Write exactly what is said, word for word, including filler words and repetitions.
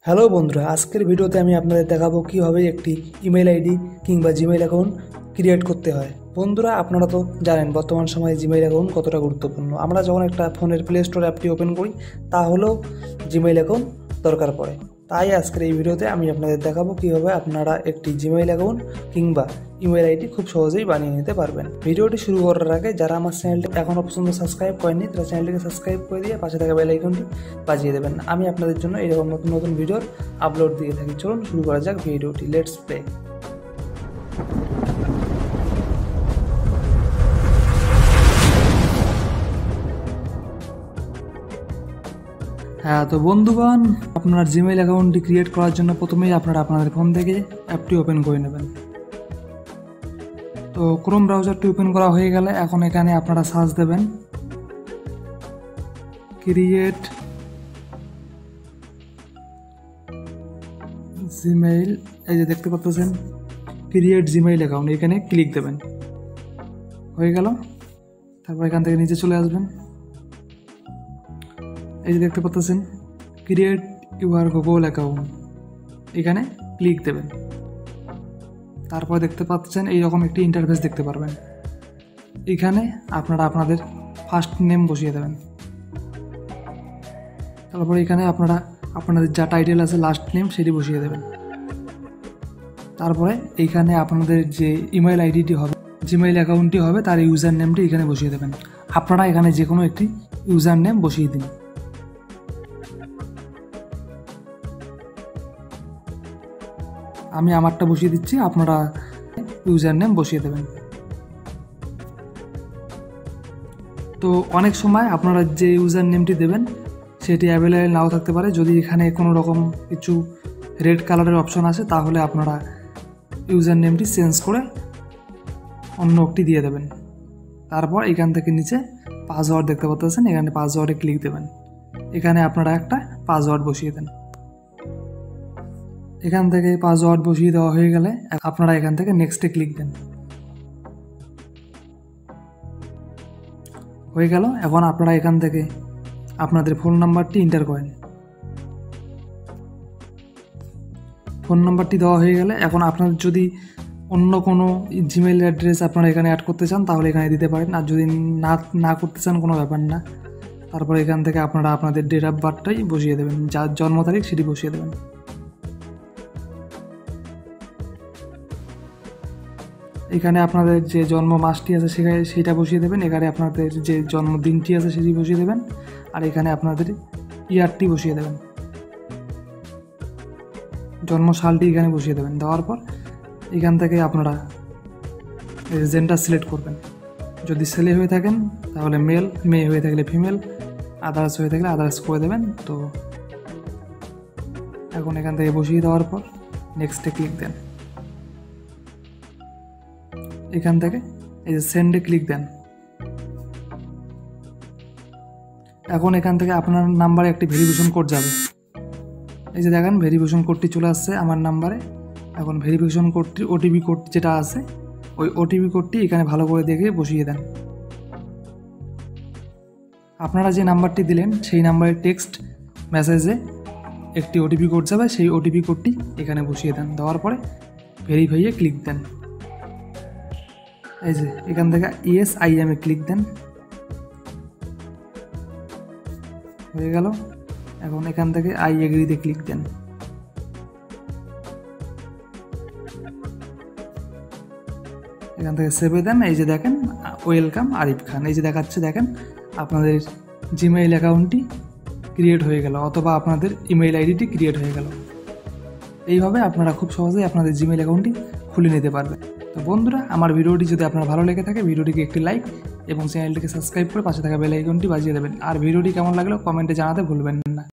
Hello বন্ধুরা, আজকের ভিডিওতে আমি আপনাদের দেখাবো কিভাবে একটি ইমেল আইডি কিংবা জিমেইল অ্যাকাউন্ট ক্রিয়েট করতে হয়। বন্ধুরা, আপনারা তো জানেন বর্তমান সময়ে জিমেইল অ্যাকাউন্ট কতটা গুরুত্বপূর্ণ। আমরা যখন একটা ফোনের প্লে স্টোর অ্যাপটি ওপেন করি তাহলেও জিমেইল অ্যাকাউন্ট দরকার পড়ে। তাই আজকের এই ভিডিওতে আমি আপনাদের দেখাবো কিভাবে আপনারা একটি জিমেইল অ্যাকাউন্ট কিংবা ইমেল আইডি খুব সহজেই বানিয়ে নিতে পারবেন। ভিডিওটি শুরু করার আগে যারা আমার চ্যানেলটি এখনও পর্যন্ত সাবস্ক্রাইব করেনি তারা চ্যানেলটিকে সাবস্ক্রাইব করে দিয়ে পাশে থাকা বেল আইকনটি বাজিয়ে দেবেন। আমি আপনাদের জন্য এরকম নতুন নতুন ভিডিওর আপলোড দিয়ে থাকি। চলুন শুরু করা যাক ভিডিওটি। Let's play. হ্যাঁ, তো বন্ধুগণ, আপনার জিমেইল অ্যাকাউন্টটি ক্রিয়েট করার জন্য প্রথমেই আপনারা আপনাদের ফোন থেকে অ্যাপটি ওপেন করে নেবেন। তো ক্রোম ব্রাউজারটি ওপেন করা হয়ে গেলে এখন এখানে আপনারা সার্চ দেবেন ক্রিয়েট জিমেইল। এই যে দেখতে পাচ্ছেন ক্রিয়েট জিমেইল অ্যাকাউন্ট, এখানে ক্লিক দেবেন। হয়ে গেল। তারপর এখান থেকে নিচে চলে আসবেন। এই যে দেখতে পাচ্ছেন ক্রিয়েট ইউর গুগল অ্যাকাউন্ট, এখানে ক্লিক দেবেন। তারপর দেখতে পাচ্ছেন এইরকম একটি ইন্টারফেস দেখতে পারবেন। এখানে আপনারা আপনাদের ফার্স্ট নেম বসিয়ে দেবেন। তারপর এখানে আপনারা আপনাদের যা টাইটেল আছে লাস্ট নেম সেটি বসিয়ে দেবেন। তারপরে এইখানে আপনাদের যে ইমেল আইডিটি হবে, জিমেইল অ্যাকাউন্টটি হবে, তার ইউজার নেমটি এখানে বসিয়ে দেবেন। আপনারা এখানে যে কোনো একটি ইউজার নেম বসিয়ে দিন। আমি আমারটা বসিয়ে দিচ্ছি, আপনারা ইউজার নেম বসিয়ে দেবেন। তো অনেক সময় আপনারা যে ইউজার নেমটি দেবেন সেটি অ্যাভেলেবেল নাও থাকতে পারে। যদি এখানে কোনো রকম কিছু রেড কালারের অপশন আসে তাহলে আপনারা ইউজার নেমটি চেঞ্জ করে অন্য একটি দিয়ে দেবেন। তারপর এখান থেকে নিচে পাসওয়ার্ড দেখতে পাচ্ছেন, এখানে পাসওয়ার্ডে ক্লিক দেবেন। এখানে আপনারা একটা পাসওয়ার্ড বসিয়ে দেন। এখান থেকে পাসওয়ার্ড বসিয়ে দেওয়া হয়ে গেলে আপনারা এখান থেকে নেক্সটে ক্লিক দেন। হয়ে গেল। এখন আপনারা এখান থেকে আপনাদের ফোন নাম্বারটি এন্টার করেন। ফোন নাম্বারটি দেওয়া হয়ে গেলে এখন আপনাদের যদি অন্য কোনো জিমেইল অ্যাড্রেস আপনারা এখানে অ্যাড করতে চান তাহলে এখানে দিতে পারেন, আর যদি না না করতে চান কোনো ব্যাপার না। তারপরে এখান থেকে আপনারা আপনাদের ডেট অফ বার্থটাই বসিয়ে দেবেন, যার জন্ম তারিখ সেটি বসিয়ে দেবেন। এখানে আপনাদের যে জন্ম মাসটি আছে সেখানে সেইটা বসিয়ে দেবেন। এখানে আপনাদের যে জন্মদিনটি আছে সেটি বসিয়ে দেবেন। আর এখানে আপনাদের ইয়ারটি বসিয়ে দেবেন, জন্ম সালটি এখানে বসিয়ে দেবেন। দেওয়ার পর এখান থেকে আপনারা জেন্ডার সিলেক্ট করবেন। যদি ছেলে হয়ে থাকেন তাহলে মেল, মেয়ে হয়ে থাকলে ফিমেল, আদার্স হয়ে থাকলে আদার্স করে দেবেন। তো এখন এখান থেকে বসিয়ে দেওয়ার পর নেক্সটে ক্লিক দেন। এখান থেকে এই যে সেন্ডে ক্লিক দেন। এখন এখান থেকে আপনার নাম্বারে একটি ভেরিফিকেশন কোড যাবে। এই যে দেখেন ভেরিফিকেশন কোডটি চলে আসছে আমার নাম্বারে। এখন ভেরিফিকেশন কোডটি ওটিপি কোড যেটা আছে ওই ওটিপি কোডটি এখানে ভালো করে দেখে বসিয়ে দেন। আপনারা যে নাম্বারটি দিলেন সেই নাম্বারের টেক্সট মেসেজে একটি ওটিপি কোড যাবে, সেই ওটিপি কোডটি এখানে বসিয়ে দেন। দেওয়ার পরে ভেরিফাইয়ে ক্লিক দেন। এই যে এখান থেকে yes I am a click দেন। হয়ে গেল। এখন এখান থেকে আই এগ্রিতে ক্লিক দেন। এখান থেকে সেভে দেন। এই যে দেখেন ওয়েলকাম আরিফ খান, এই যে দেখাচ্ছে, দেখেন আপনাদের জিমেইল অ্যাকাউন্টটি ক্রিয়েট হয়ে গেল, অথবা আপনাদের ইমেইল আইডিটি ক্রিয়েট হয়ে গেল। এইভাবে আপনারা খুব সহজেই আপনাদের জিমেইল অ্যাকাউন্টটি খুলে নিতে পারবেন। তো বন্ধুরা, আমার ভিডিওটি যদি আপনার ভালো লেগে থাকে ভিডিওটিকে একটি লাইক এবং চ্যানেলটিকে সাবস্ক্রাইব করে পাশে থাকা বেল আইকনটি বাজিয়ে দেবেন। আর ভিডিওটি কেমন লাগলো কমেন্টে জানাতে ভুলবেন না।